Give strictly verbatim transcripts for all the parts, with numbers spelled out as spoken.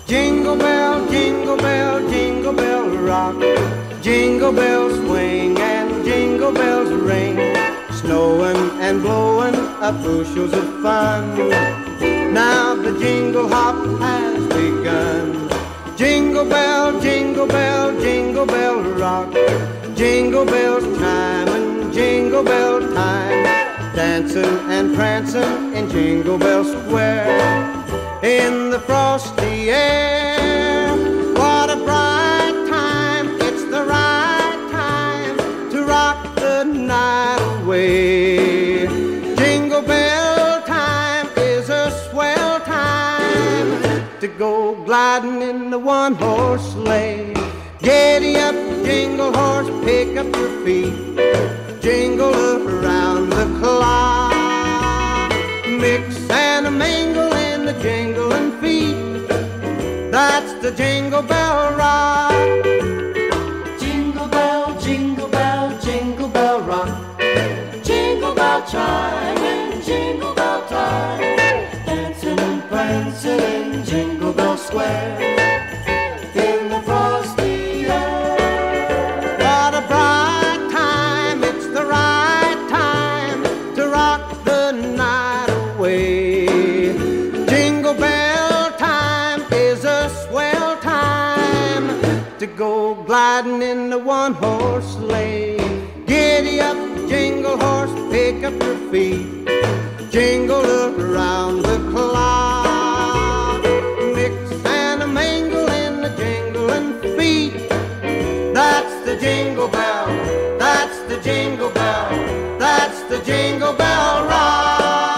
Jingle bell, jingle bell, jingle bell rock. Jingle bells swing and jingle bells ring. Snowin and blowin up bushels of fun. Now the jingle hop has begun. Jingle bell, jingle bell, jingle bell rock. Jingle bells chime and jingle bell time. Dancin and prancin in Jingle Bell Square. In the frosty air, what a bright time. It's the right time to rock the night away. Jingle bell time is a swell time to go glidin in the one-horse sleigh. Giddy up, jingle horse, pick up your feet. Jingle around the clock. Mix and a mingle in the jingling feet. That's the Jingle Bell Rock. Jingle bell, jingle bell, jingle bell rock. Jingle bell chime and jingle bell time. Dancin and prancin in Jingle Bell Square. In the frosty air. What a bright time, it's the right time to rock the night away. Jingle bell time is a swell time to go glidin in the one-horse sleigh. Giddy up, jingle horse, pick up your feet. Jingle around the clock. Mix and a mingle in the jingling feet. That's the jingle bell, that's the jingle bell, that's the Jingle Bell Rock.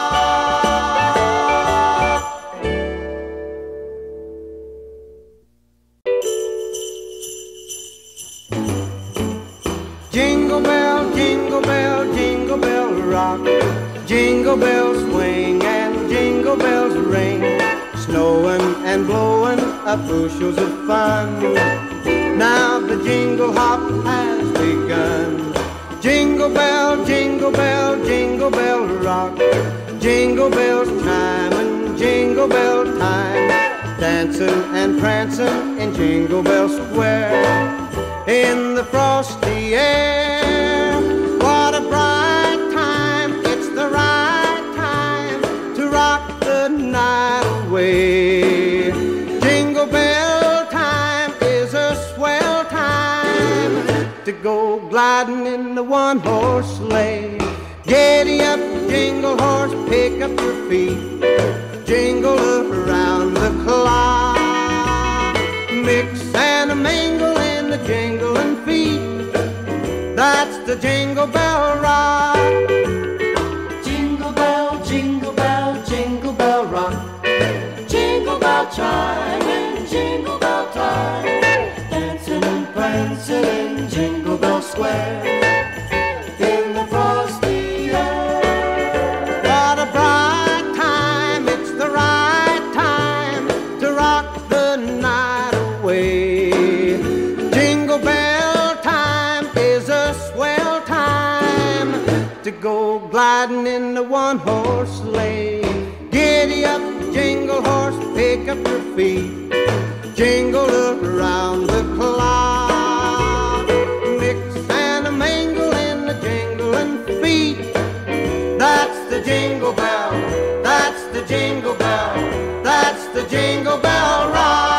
Jingle bell, jingle bell, jingle bell rock. Jingle bells swing and jingle bells ring. Snowin and blowin up bushels of fun. Now the jingle hop has begun. Jingle bell, jingle bell, jingle bell rock. Jingle bells chime and jingle bell time. Dancin and prancin in Jingle Bell Square. In the frosty air, what a bright time. It's the right time to rock the night away. Jingle bell time is a swell time to go glidin in the one-horse sleigh. Giddy up, jingle horse, pick up your feet. Jingle around the clock. Mix and a mingle in the jingling feet. That's the Jingle Bell Rock. Jingle bell, jingle bell, jingle bell rock. Jingle bell chime and jingle bell time. Dancin and prancin in Jingle Bell Square. In the frosty air. What a bright time, it's the right time to rock the night away. Jingle bell time is a swell time to go glidin in the one-horse sleigh. Giddy up, jingle horse, pick up your feet. Jingle around the clock. Mix and a mingle in the jingling feet. That's the jingle bell, that's the jingle bell, that's the Jingle Bell Rock.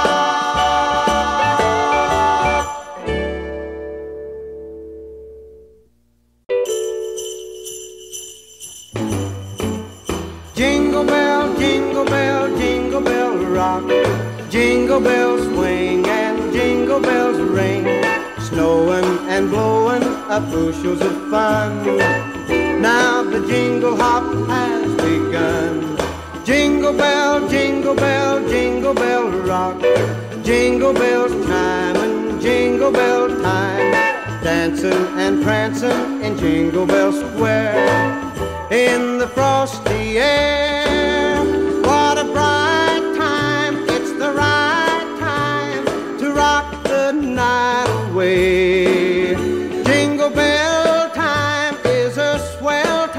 Jingle bell, jingle bell, jingle bell rock. Jingle bells swing and jingle bells ring. Snowin and blowin up bushels of fun. Now the jingle hop has begun. Jingle bell, jingle bell, jingle bell rock. Jingle bells chime and jingle bell time. Dancin and prancin in Jingle Bell Square. In the frosty air, what a bright time. It's the right time to rock the night away. Jingle bell time is a swell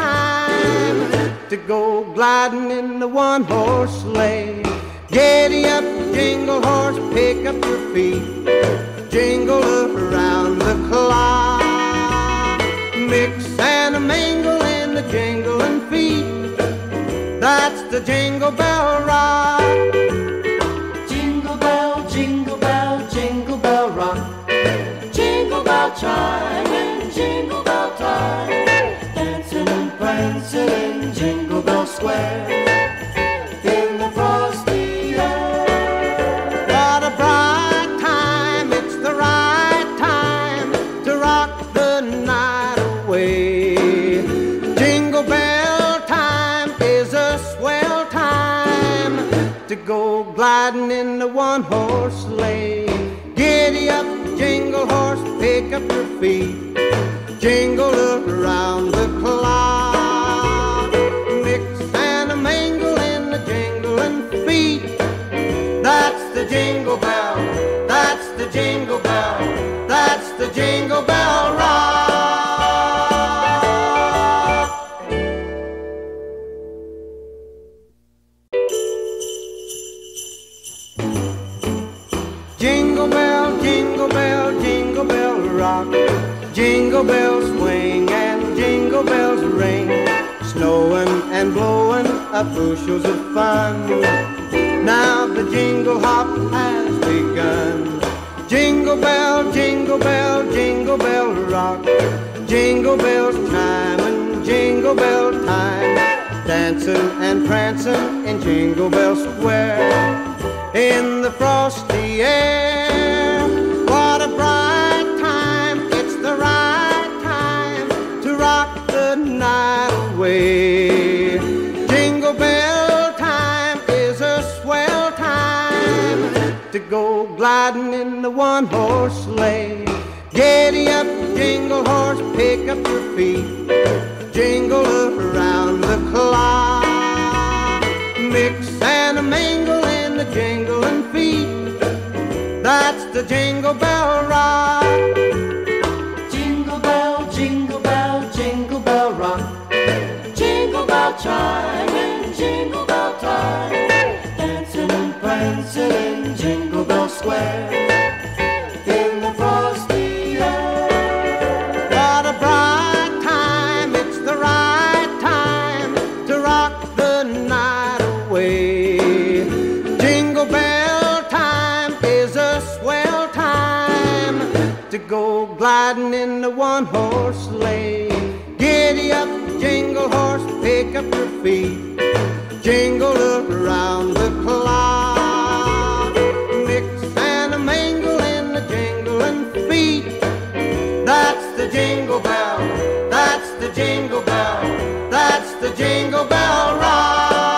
time to go glidin in the one-horse sleigh. Giddy up, jingle horse, pick up your feet, jingle around the clock. Mix and a mingle in the jingling feet, that's the Jingle Bell Rock. Jingle bell, jingle bell, jingle bell rock. Jingle bell chime and jingle bell time. Dancing and prancing in Jingle Bell Square. In the frosty air. What a bright time, it's the right time to rock the night away. Jingle bell time is a swell time to go gliding in the one-horse sleigh. Giddy up, jingle horse, pick up your feet, jingle around the clock. Mix and a mingle in the jingling feet, that's the Jingle Bell, that's the Jingle Bell, that's the Jingle Bell Rock. Jingle bell, jingle bell, jingle bell rock. Jingle bells swing and jingle bells ring. Snowin and blowin up bushels of fun. Now the jingle hop has begun. Jingle bell, jingle bell, jingle bell rock. Jingle bells chime and jingle bell time. Dancin and prancin in Jingle Bell Square. In the frosty air, what a bright time, it's the right time to rock the night away. Jingle bell time is a swell time to go gliding in the one-horse sleigh. Giddy up, jingle horse, pick up your feet, jingle around the clock. Mix and a mingle in the jingling feet, that's the Jingle Bell Rock. Jingle bell, jingle bell, jingle bell rock. Jingle bell chime and jingle bell time. Dancing and prancing in Jingle Bell Square. In the frosty air. What a bright time, it's the right time to rock the night away. Jingle bell time is a swell time to go gliding in the one-horse sleigh. Giddy up, jingle horse, pick up your feet, jingle around the clock. Mix and a mingle in the jingling feet, that's the Jingle Bell, that's the Jingle Bell, that's the Jingle Bell Rock.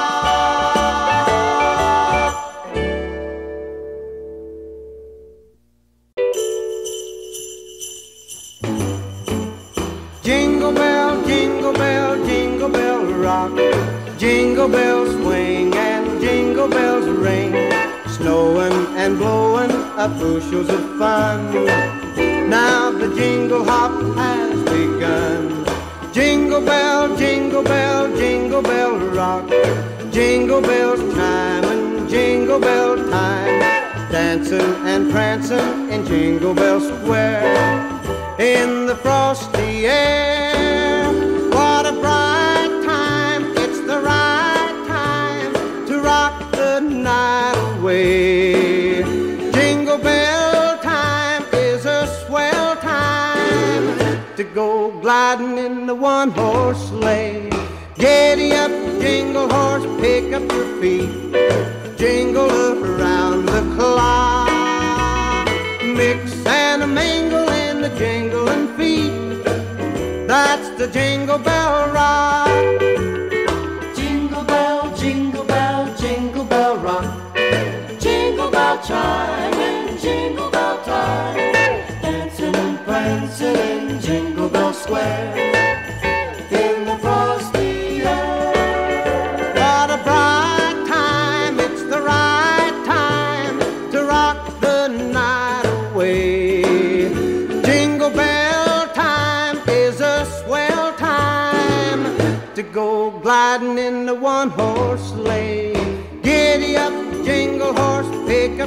Jingle bell, jingle bell, jingle bell rock. Jingle bells swing and jingle bells ring. Snowin and blowin up bushels of fun. Now the jingle hop has begun. Jingle bell, jingle bell, jingle bell rock. Jingle bells chime and jingle bell time. Dancin and prancin in Jingle Bell Square. In the frosty air, what a bright time, it's the right time to rock the night away. Jingle bell time is a swell time to go gliding in the one-horse sleigh. Giddy up, jingle horse, pick up your feet, jingle around the clock. Mix and a mingle in the jingling feet, that's the Jingle Bell Rock. Jingle bell, jingle bell, jingle bell rock. Jingle bell chime and jingle bell time. Dancing and prancing in Jingle Bell Square. In the frosty air. What a bright time, it's the right time to rock the night away. Jingle bell time is a swell time to go gliding in the one-horse sleigh. Giddy up, jingle horse, pick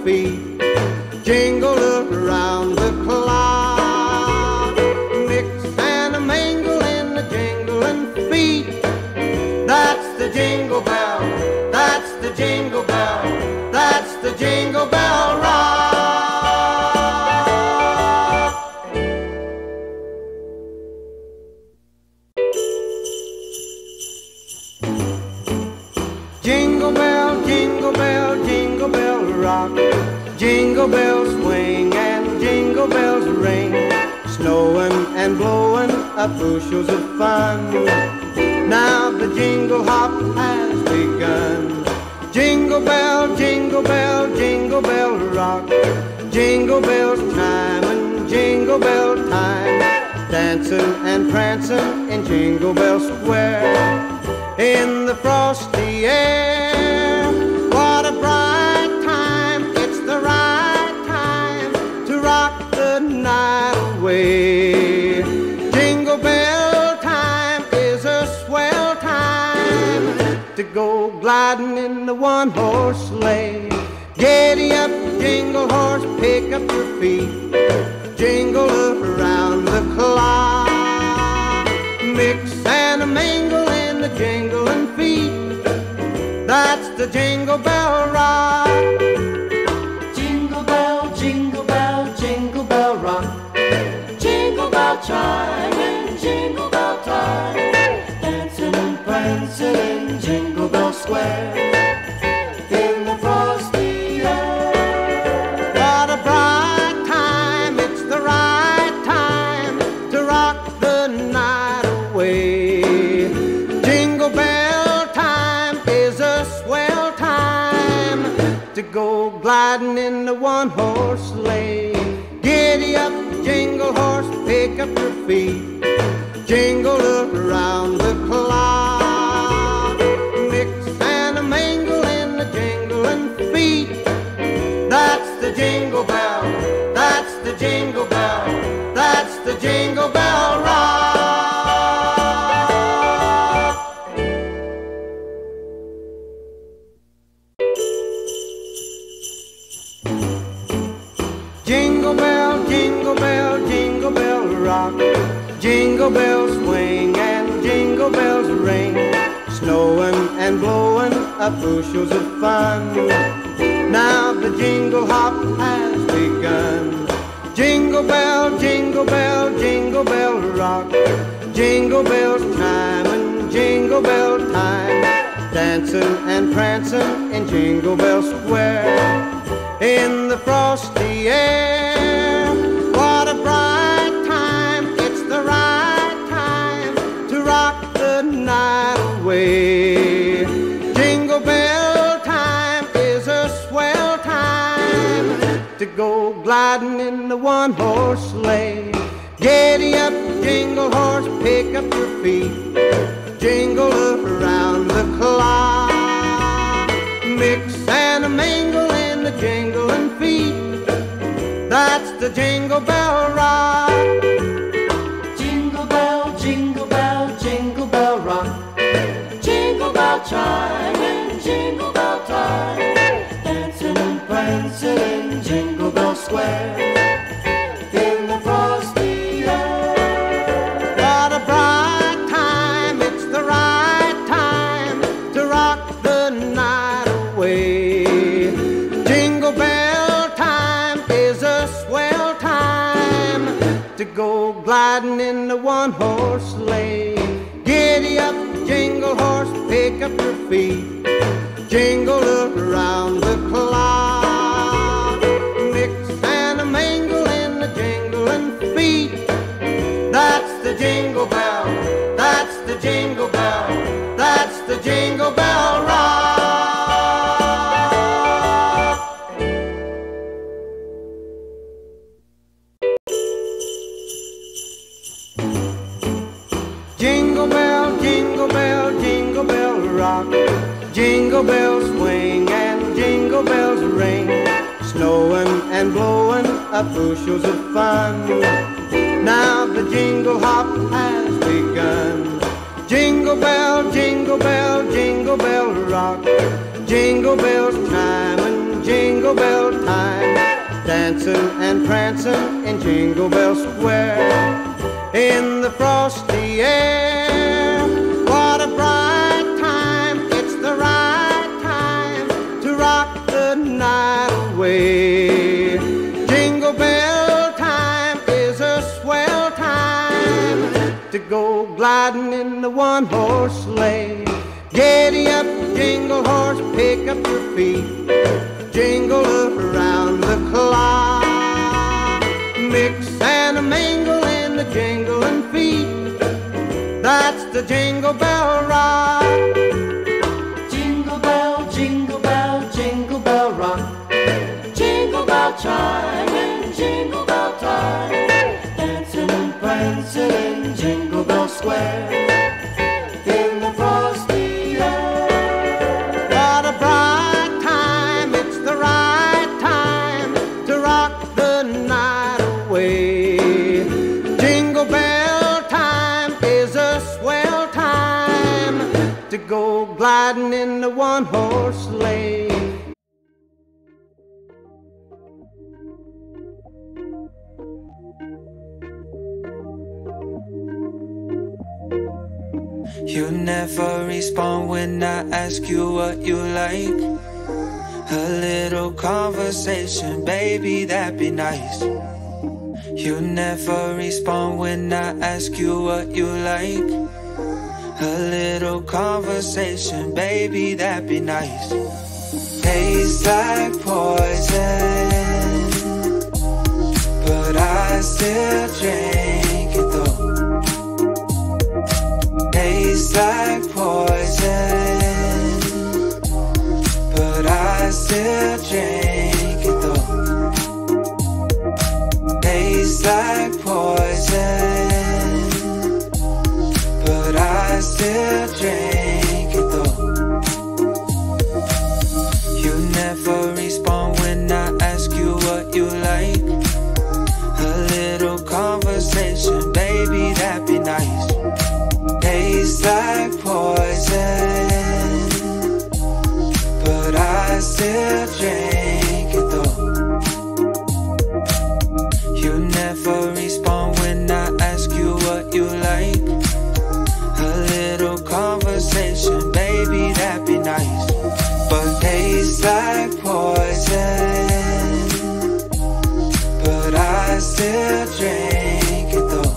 feet jingle around the clock. Mix and a mingle in the jingling feet. That's the jingle bell, that's the jingle bell, that's the jingle bell rock. Jingle bell, jingle bell, jingle bell rock. Jingle bells swing and jingle bells ring. Snowin and blowin up bushels of fun. Now the jingle hop has begun. Jingle bell, jingle bell, jingle bell rock. Jingle bells chime and jingle bell time. Dancin and prancin in Jingle Bell Square. In the frosty air, what a bright time. It's the right time to rock the night away. Jingle bell time is a swell time to go glidin in the one-horse sleigh. Giddy up, jingle horse, pick up your feet, jingle around the clock. Mix and a mingle in the jingling feet. That's the jingle bell rock. Jingle bell, jingle bell, jingle bell rock. Jingle bell chime and jingle bell time. Dancin and prancin in Jingle Bell Square. In the frosty air. What a bright time, it's the right time to rock the night away. Jingle bell time is a swell time to go glidin in the one-horse sleigh. Giddy up, jingle horse, pick up your feet, jingle around the clock. Mix and a mingle in the jingling feet. That's the jingle bell, that's the jingle bell, that's the jingle bell rock. Jingle bell, jingle bell, jingle bell rock. Jingle bells swing and jingle bells ring. Snowin and blowin up bushels of fun. Now the jingle hop has begun. Jingle bell, jingle bell, jingle bell rock. Jingle bells chime and jingle bell time. Dancin and prancin in Jingle Bell Square. In the frosty air, what a bright time. It's the right time to rock the night away. Jingle bell time is a swell time to go glidin in the one-horse sleigh. Giddy up, jingle horse, pick up your feet, jingle around the clock. Mix and a mingle in the jingling feet. That's the jingle bell rock. Jingle bell, jingle bell, jingle bell rock. Jingle bell chime and jingle bell time. Dancin and prancin in Jingle Bell Square. In the frosty air. What a bright time, it's the right time to rock the night away. Jingle bell time is a swell time to go glidin in the one-horse sleigh. Giddy up, jingle horse, pick up your feet, jingle around the clock. Mix and a mingle in the jingling feet. That's the jingle bell, that's the jingle bell, that's the jingle bell rock. Jingle bell, jingle bell, jingle bell rock. Jingle bells swing and jingle bells ring. Snowin and blowin up bushels of fun. Now the jingle hop has begun. Jingle bell, jingle bell, jingle bell rock. Jingle bells chime and jingle jingle bell time, dancing and prancing in Jingle Bell Square. In the frosty air, what a bright time, it's the right time to rock the night away. Jingle bell time is a swell time to go gliding in the one-horse sleigh. Giddyap, jingle horse, pick up your feet, jingle around the clock. Mix and a mingle in the jingling feet, that's the Jingle Bell Rock. Jingle bell, jingle bell, jingle bell rock. Jingle bell chime and jingle bell time. Dancing and prancing in Jingle Bell Square. In the frosty air. What a bright time, it's the right time to rock the night away. Jingle bell time is a swell time to go gliding in the one-horse sleigh. You never respond when I ask you what you like. A little conversation, baby, that'd be nice. You never respond when I ask you what you like. A little conversation, baby, that'd be nice. Tastes like poison, but I still drink it though. Tastes like poison, but I still drink it though. Tastes like poison, but I still drink it though. You never respond when I ask you what you like. A little conversation, baby, that'd be nice. Tastes like poison, but I still drink it though. You never respond when I ask you what you like. A little conversation, baby, that'd be nice. But tastes like poison, but I still drink it though.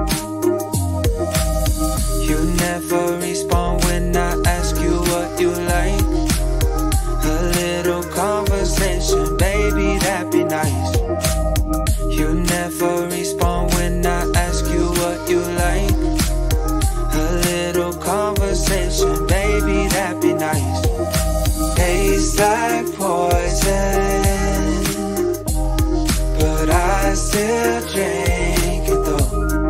You never respond when I ask you what you like. A little conversation, baby, that'd be nice. You never respond when I ask you what you like. A little conversation, baby, that'd be nice. Tastes like poison, but I still drink it though.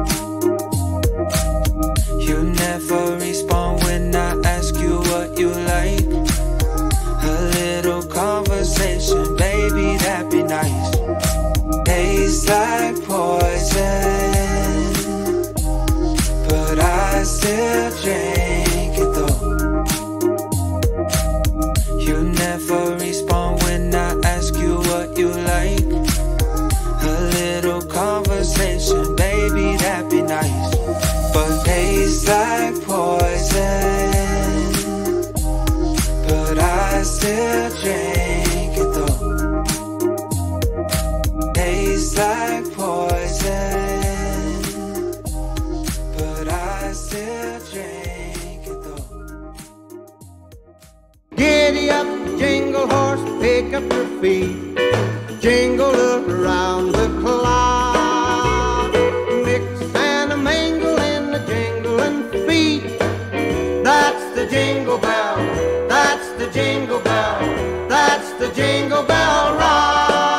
You never respond when I ask you what you like. A little conversation, baby, that'd be nice. Tastes like poison, but I still drink it though. You never respond when I ask you what you like. A little conversation, baby, that'd be nice. But tastes like poison, but I still drink it though. Tastes like poison, but I still drink it though. Giddyap, jingle horse, pick up your feet, jingle around the clock. Mix and a mingle in the jingling feet, that's the Jingle Bell, that's the Jingle Bell, that's the Jingle Bell Rock.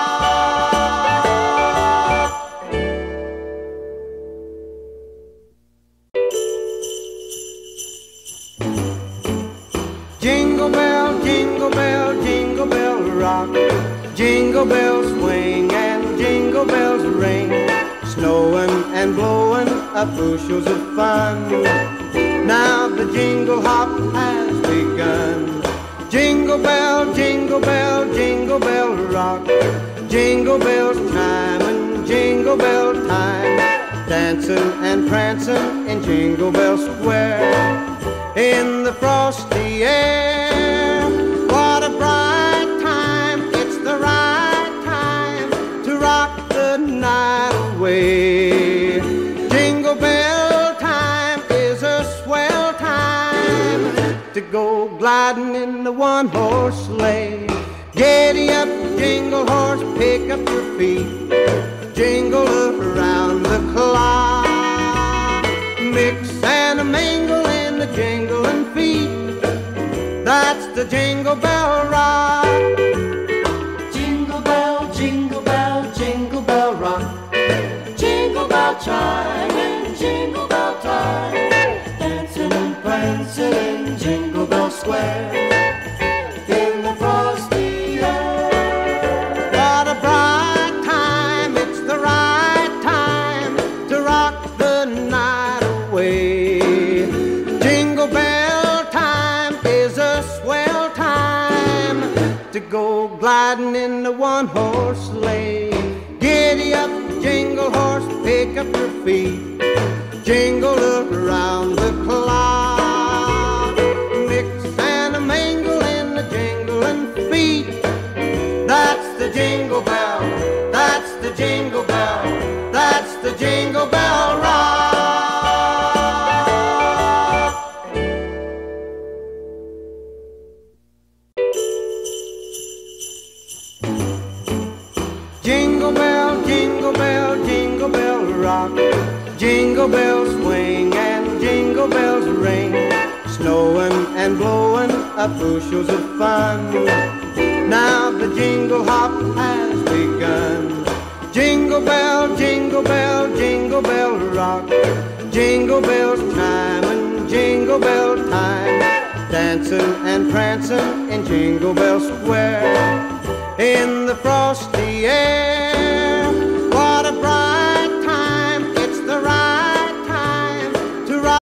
Jingle bell, jingle bell, jingle bell rock. Jingle bells swing and jingle bells ring. Snowin and blowin up bushels of fun. Now the jingle hop has begun. Jingle bell, jingle bell, jingle bell rock. Jingle bells chime and jingle bell time. Dancin' and prancin' in Jingle Bell Square. In the frosty air, what a bright time. It's the right time to rock the night away. Jingle bell time is a swell time to go glidin' in the one-horse sleigh. Giddy up, jingle horse, pick up your feet. Jingle around the clock. Mix and a mingle in the jingling feet. That's the Jingle Bell Rock. Jingle bell, jingle bell, jingle bell rock. Jingle bell chime and jingle bell time. Dancin' and prancin' in Jingle Bell Square. In the frosty air. What a bright time, it's the right time to rock the night away. Jingle bell time is a swell time to go glidin' in the one-horse sleigh. Giddy up, jingle horse, pick up your feet. Jingle around the clock. Mix and a mingle in the jingling feet. That's the Jingle Bell, that's the Jingle Bell, that's the Jingle Bell Rock. Jingle bell, jingle bell, jingle bell rock. Jingle bells swing and jingle bells ring. Snowin' and blowin' up bushels of fun. Now the jingle hop has begun. Jingle bell, jingle bell, jingle bell rock. Jingle bells chime and jingle bell time. Dancin' and prancin' in Jingle Bell Square. In the frosty air, what a bright time. It's the right time to rock.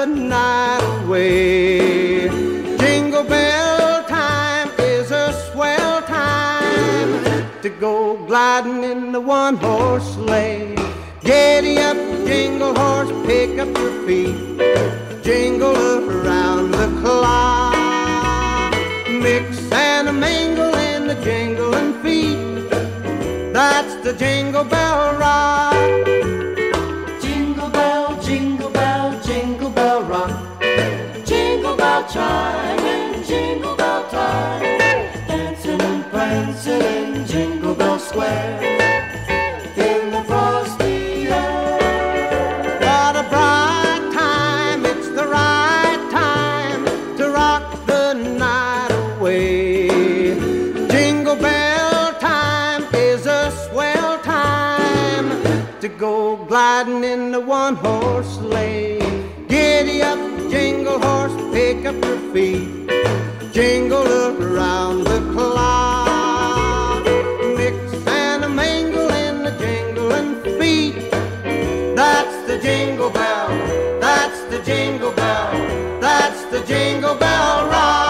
the night away. Jingle bell time is a swell time to go gliding in the one-horse sleigh. Giddy up, jingle horse, pick up your feet, jingle around the clock. Mix and a mingle in the jingling feet, that's the Jingle Bell Rock. Jingle bell, jingle bell, jingle bell rock. Jingle bell chime and jingle bell time. Dancing and prancing in Jingle Bell Square. In the frosty air. What a bright time, it's the right time to rock the night away. Jingle bell time is a swell time to go gliding in the one-horse sleigh. Giddy up, jingle horse, pick up your feet, jingle around the clock. Mix and a mingle in the jingling feet, that's the Jingle Bell, that's the Jingle Bell, that's the Jingle Bell Rock.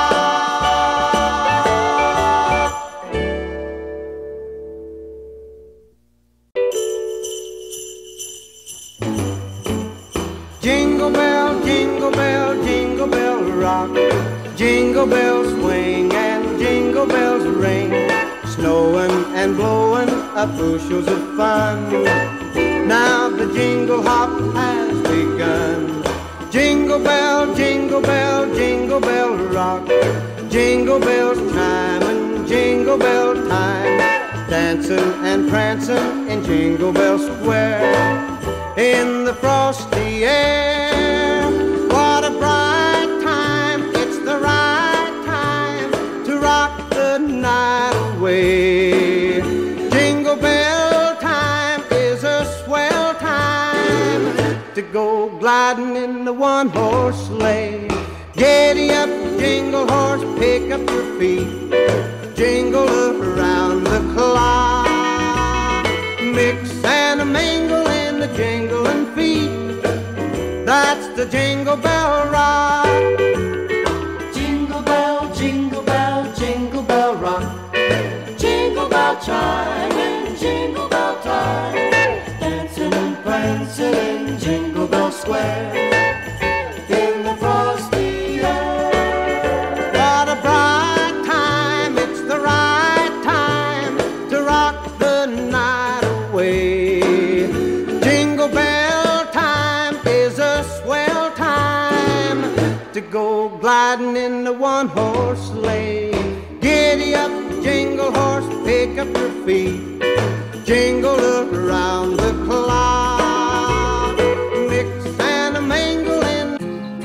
Jingle bell, jingle bell, jingle bell rock. Jingle bells swing and jingle bells ring. Snowin and blowin up bushels of fun. Now the jingle hop has begun. Jingle bell, jingle bell, jingle bell rock. Jingle bells chime and jingle bell time. Dancin and prancin in Jingle Bell Square. In the frosty air, what a bright time, it's the right time to rock the night away. Jingle bell time is a swell time to go gliding in the one-horse sleigh. Giddy up, jingle horse, pick up your feet, jingle around the clock. Mix and a mingle in the jingling feet, that's the Jingle Bell Rock. Jingle bell, jingle bell, jingle bell rock. Jingle bell chime and jingle bell time. Dancing and prancing in Jingle Bell Square. In the frosty air. What a bright time, it's the right time to rock the night away. Jingle bell time is a swell time to go gliding in the one-horse sleigh. Giddy up, jingle horse, pick up your feet, jingle around the clock. Mix and a mingle in.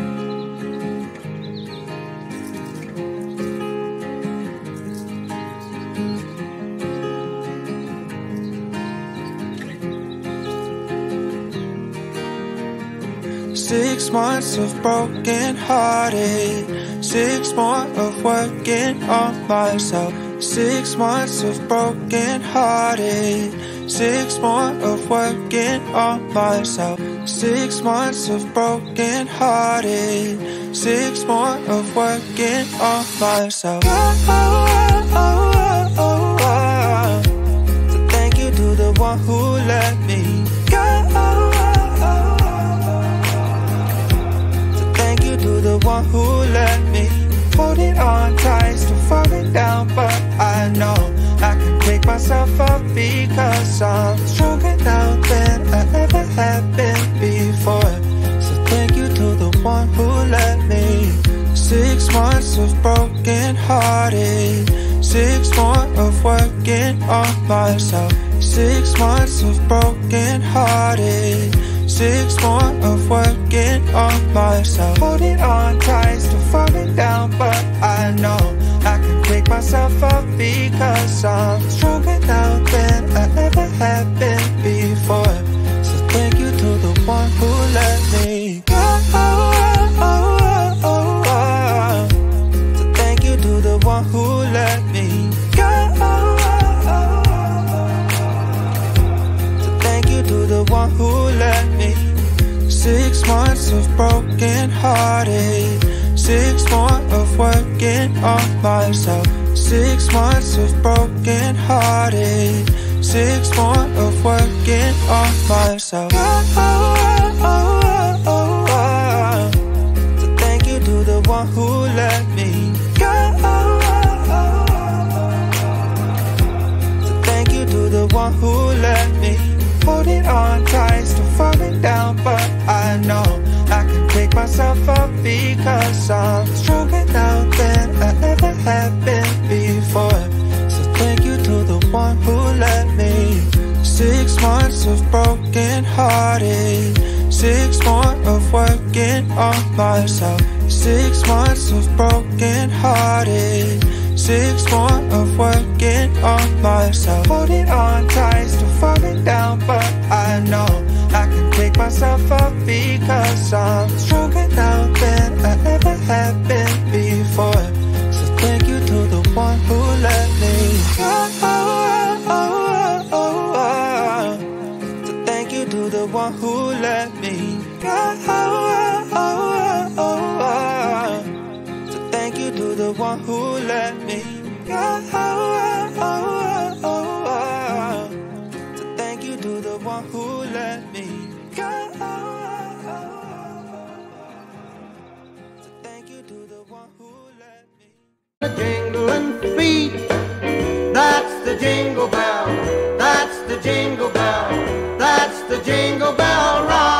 Six months of broken hearted, six more of working on myself. Six months of broken hearted, six more of working on myself. Six months of broken hearted, six more of working on myself. Oh, oh, oh, oh, oh, oh. So thank you to the one who let me go. To the one who let me hold it on tight, still falling down, but I know I can pick myself up because I'm stronger now than I ever have been before. So thank you to the one who let me. Six months of broken hearted, six more of working on myself. Six months of broken hearted, six more of working on myself. Holding on tight, still falling down, but I know I can pick myself up because I'm stronger now than I ever have been before. So thank you to the one who let me go. So thank you to the one who let me go. So thank you to the one who let me. Six months months of broken hearted, six more of working on myself. Six months of broken hearted, six more of working on myself. Oh, oh, oh, oh, oh, oh. So thank you to the one who let me go. Oh, oh, oh, oh. So thank you to the one who let me holding on tight, still falling down, but I know I can pick myself up because I'm stronger now than I ever have been before. So thank you to the one who let me. Six months of broken hearted, six more of working on myself. Six months of broken hearted, six more of working on myself. Holding on tight, still falling down, but I know I can pick myself up because I'm stronger now than I ever have been before. So thank you to the one who let me. Oh, oh, oh, oh, oh, oh. So thank you to the one who let me. Oh, oh, oh, oh, oh. So thank you to the one who let me. Oh, oh, oh, oh, oh. So thank you to the one who let me. Oh, oh, oh. So thank you to the one who let me. The jingling feet, that's the jingle bell, that's the jingle bell, that's the jingle bell rock.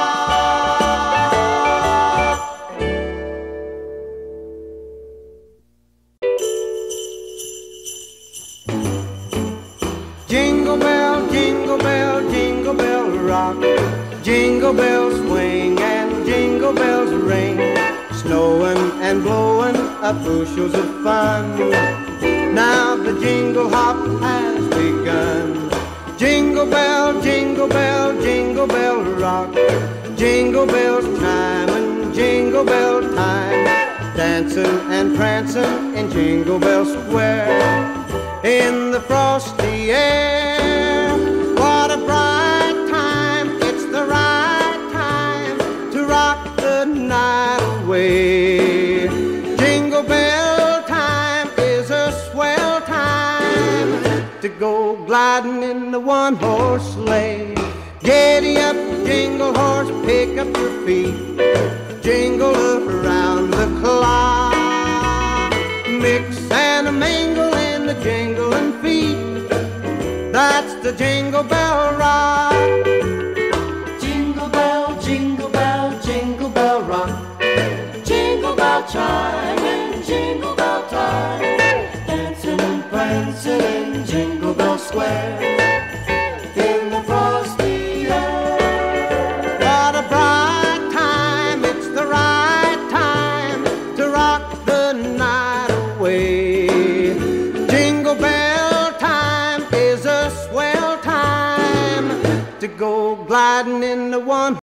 Jingle bell, jingle bell, jingle bell rock. Jingle bells swing and jingle bells ring. Snowin and blowin up bushels of fun. Now the jingle hop has begun. Jingle bell, jingle bell, jingle bell rock. Jingle bells chime and jingle bell time. Dancin and prancin in Jingle Bell Square. In the frosty air, what a bright time. It's the right time to rock the night away. Jingle bell time is a swell time to go glidin in the one-horse sleigh. Giddy up, jingle horse, pick up your feet. Jingle around the clock. Mix and a mingle in the jingling feet. That's the Jingle Bell Rock. Jingle bell, jingle bell, jingle bell rock. Jingle bell chime and jingle bell time. Dancin and prancin in Jingle Bell Square. In the frosty air. What a bright time, it's the right time to rock the night away. Jingle bell time is a swell time to go glidin in the one